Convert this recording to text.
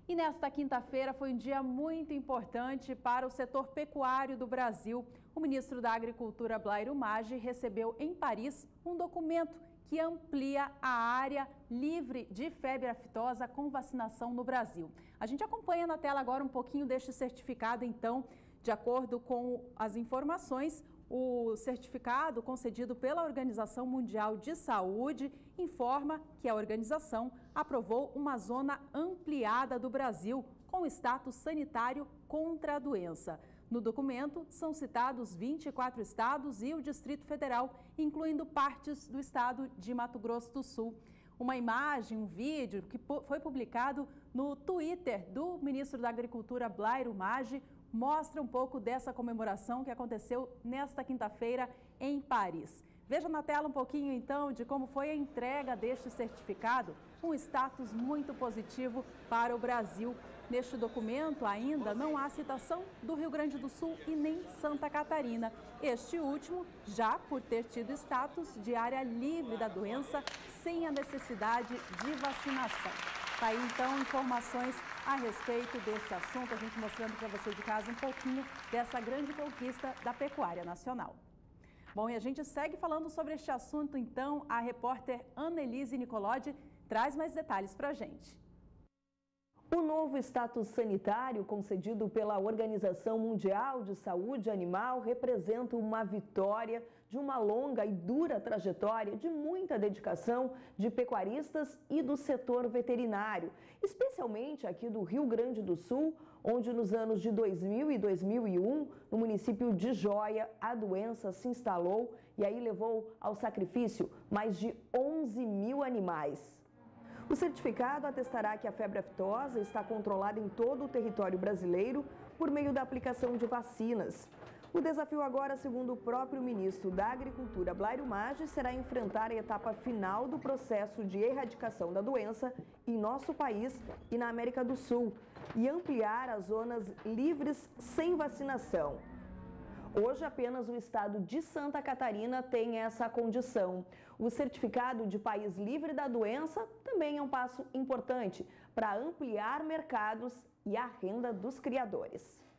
E nesta quinta-feira foi um dia muito importante para o setor pecuário do Brasil. O ministro da Agricultura, Blairo Maggi, recebeu em Paris um documento que amplia a área livre de febre aftosa com vacinação no Brasil. A gente acompanha na tela agora um pouquinho deste certificado, então, de acordo com as informações. O certificado concedido pela Organização Mundial de Saúde informa que a organização aprovou uma zona ampliada do Brasil com status sanitário contra a doença. No documento, são citados 24 estados e o Distrito Federal, incluindo partes do estado de Mato Grosso do Sul. Uma imagem, um vídeo que foi publicado no Twitter do ministro da Agricultura, Blairo Maggi, mostra um pouco dessa comemoração que aconteceu nesta quinta-feira em Paris. Veja na tela um pouquinho, então, de como foi a entrega deste certificado, um status muito positivo para o Brasil. Neste documento, ainda não há citação do Rio Grande do Sul e nem Santa Catarina. Este último, já por ter tido status de área livre da doença, sem a necessidade de vacinação. Tá aí, então, informações a respeito deste assunto, a gente mostrando para você de casa um pouquinho dessa grande conquista da pecuária nacional. Bom, e a gente segue falando sobre este assunto, então, a repórter Annelise Nicolodi traz mais detalhes para a gente. O novo status sanitário concedido pela Organização Mundial de Saúde Animal representa uma vitória de uma longa e dura trajetória de muita dedicação de pecuaristas e do setor veterinário, especialmente aqui do Rio Grande do Sul, onde nos anos de 2000 e 2001, no município de Joia, a doença se instalou e aí levou ao sacrifício mais de 11 mil animais. O certificado atestará que a febre aftosa está controlada em todo o território brasileiro por meio da aplicação de vacinas. O desafio agora, segundo o próprio ministro da Agricultura, Blairo Maggi, será enfrentar a etapa final do processo de erradicação da doença em nosso país e na América do Sul e ampliar as zonas livres sem vacinação. Hoje, apenas o estado de Santa Catarina tem essa condição. O certificado de país livre da doença também é um passo importante para ampliar mercados e a renda dos criadores.